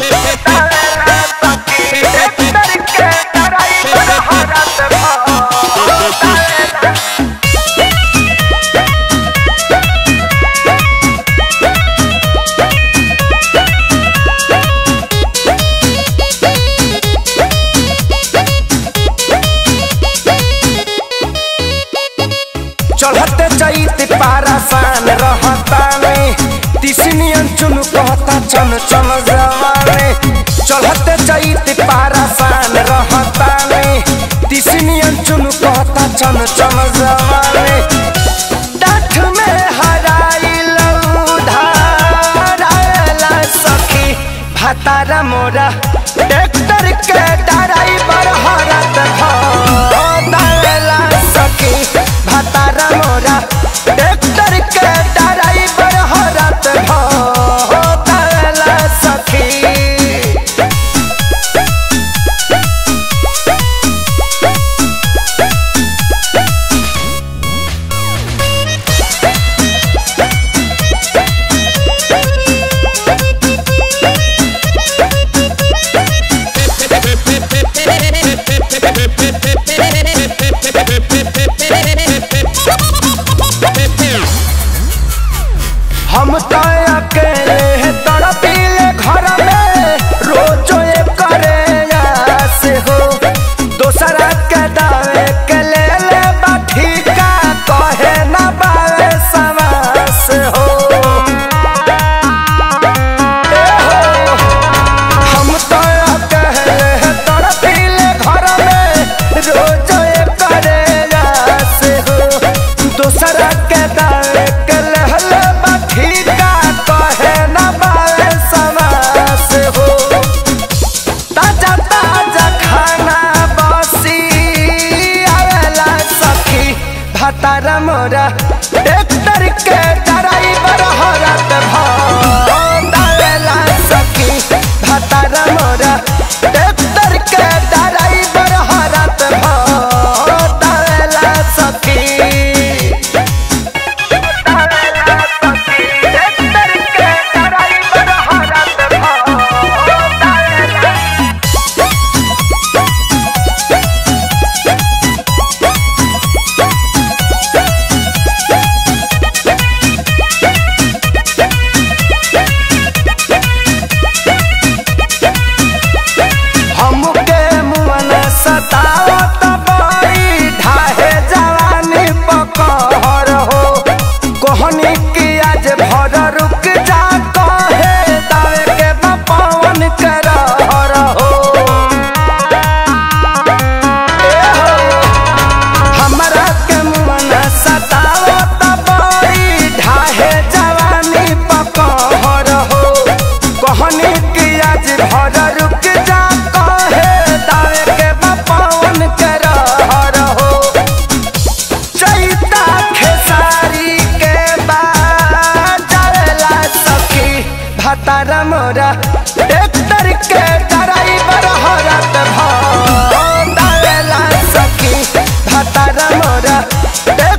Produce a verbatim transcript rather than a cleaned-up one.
चढ़ते चैत पारासान रहताने तिसनियन चुन कहता चन चन जवाने। चढ़ते चैत पारासान रहताने तिसनियन चुन कहता चन चन जवाने। डाठ में हराइल धाराला सखी भातारा मोरा ट्रैक्टर के ड्राइवर हरत भला सखी भातारा मोरा ट्रैक्टर के ड्राइवर हरत भला सखी। हम तो अकेले तड़पीले घर में रोजो ये करे से हो। दोसरा के दावे के ले ले बाठी का कहे न बावे समास हो। हम तो अकेले तड़पीले घर में रोजो ये करे से हो। दोसरा के दावे के ले भातारा मोरा ट्रैक्टर के ड्राइवर हरत भला सखी। भातारा मोरा ट्रैक्टर के ड्राइवर हरत भला सखी। सतावत बड़ी ढाहे जवानी पकहर हो। कहनी की आज भर रुक जा कहे दावे के पवन के रहर हो। हमरा के मन सतावत बड़ी ढाहे जवानी पकहर हो। कहनी की आज भर रुक जा कहे दावे के पवन के रहर हो। चैता खेसारी के बाजला सखी भातारा मोरा ट्रैक्टर के ड्राइवर हरत भला सखी। भातारा मोरा